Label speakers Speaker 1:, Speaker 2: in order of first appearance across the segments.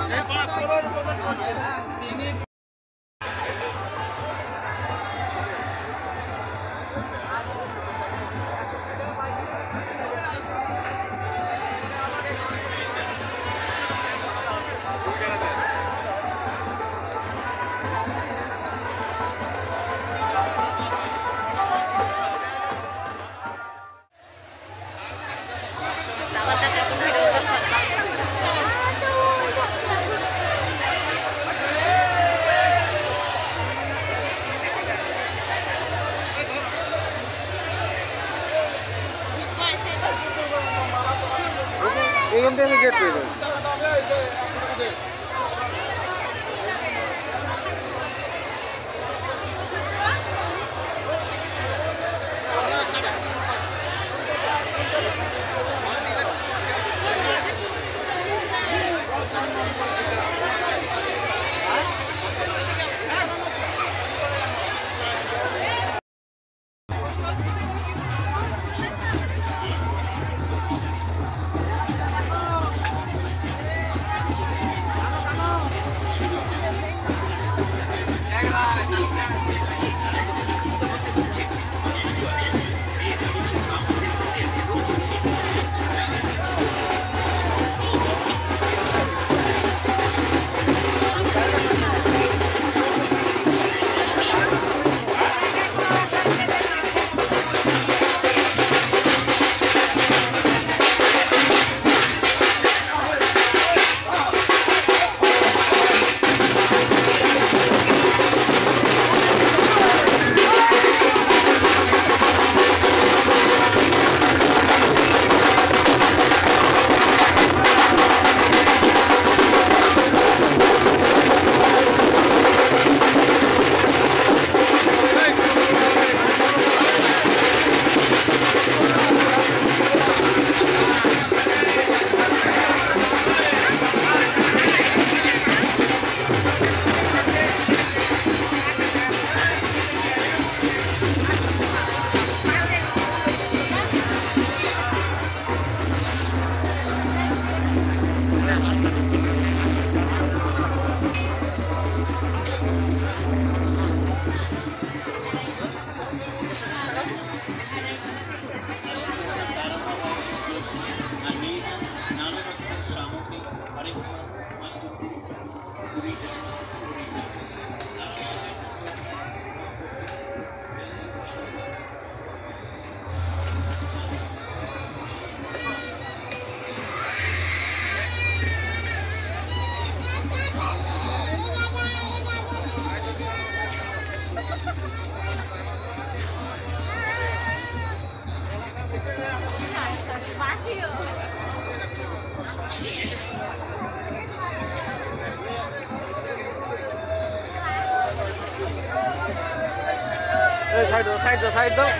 Speaker 1: এখান থেকে গেট পেয়ে যাবে। সাইড দাও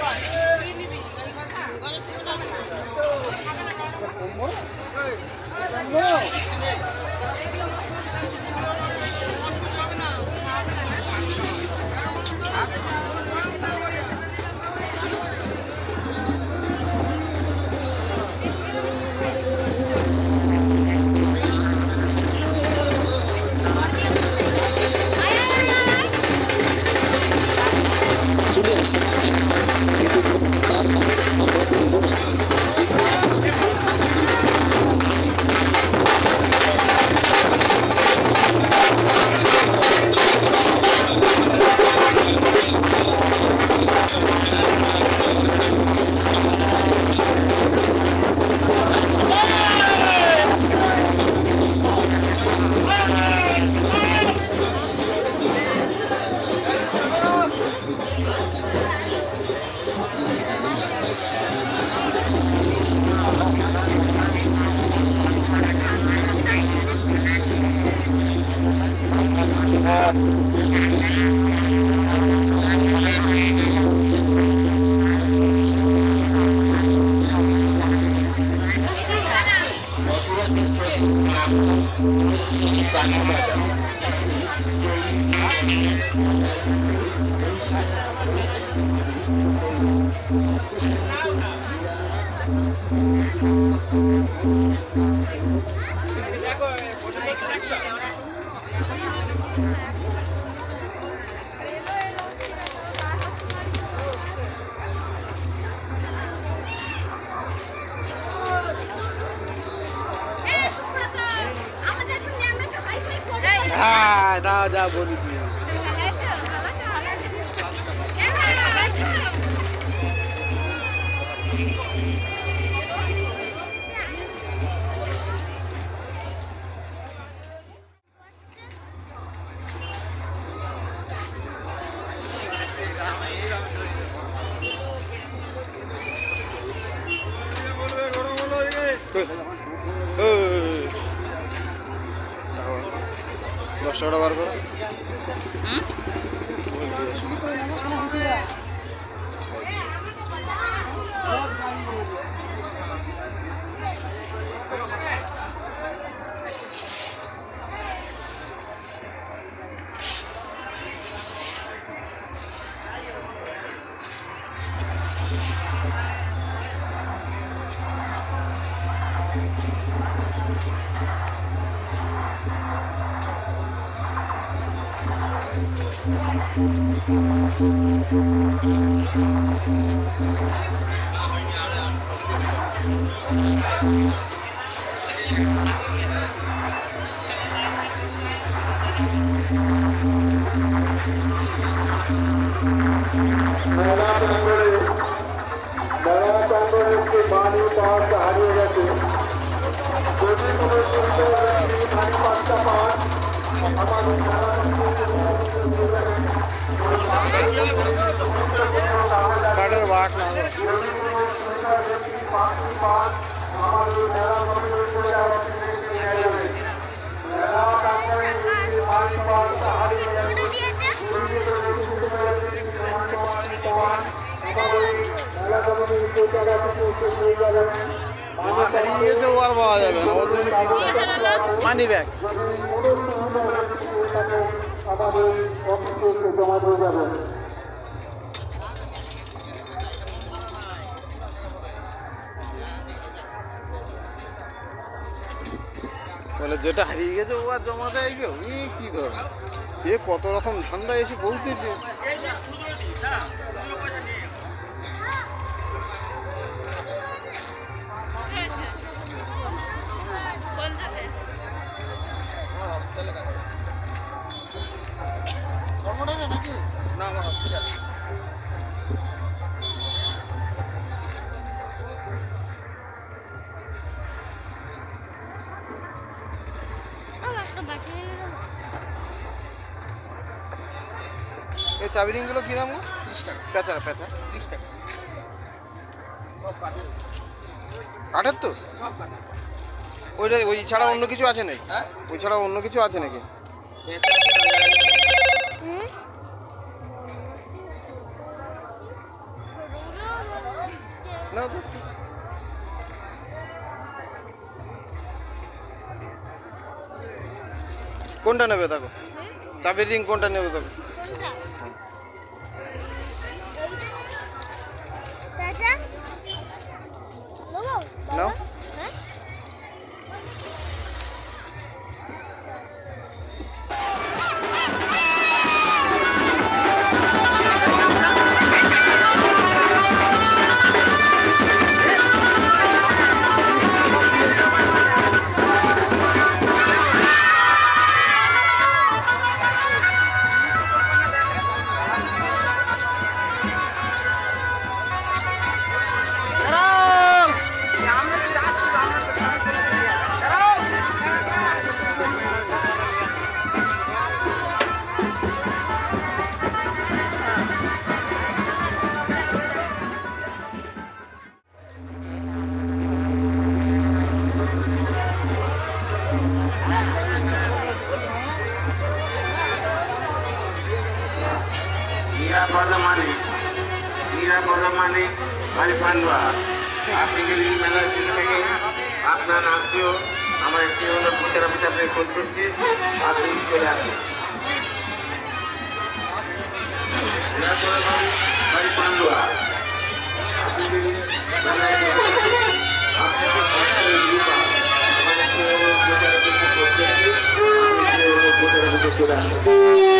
Speaker 2: দেখো
Speaker 1: তা যা বলি তুই। দশ টাকা বার করো।
Speaker 2: বাড়ি পাঁচ হারিয়ে গেছে। পাঁচটা পাঁচ
Speaker 1: কাঠের বাট না আর পাওয়া যাবে না, ওর জন্য মানি ব্যাগ
Speaker 2: জমা দিয়ে যাবে।
Speaker 1: বলে যেটা হারিয়ে গেছে ও আর জমা দেয় কেউ, কি ধর এ কত রকম ধান্দা এসে পৌঁছেছে। না আমার হসপিটাল এই চাবি রিংগুলো কি দাম? 30 টাকা। পেঁচা পেঁচা 30 টাকা। সব কাঠের। কাঠের তো সব কাঠের। ওইটা ওই ছাড়া অন্য কিছু আছে নাকি? হ্যাঁ ওই ছাড়া অন্য কিছু আছে নাকি? না তো কোনটা নেবে দেখো, চাবির রিং কোনটা নেবে দেখো। নাও
Speaker 2: বাড়ি পান্ডুয়া। আপনি যদি মেলার থেকে আপনার আত্মীয় আমার একটি হলো বিচারা বিচারে ফোন করছি, আপনি চলে আসুন। বাড়ি পান্ডুয়া আপনি যদি চলে আসুন।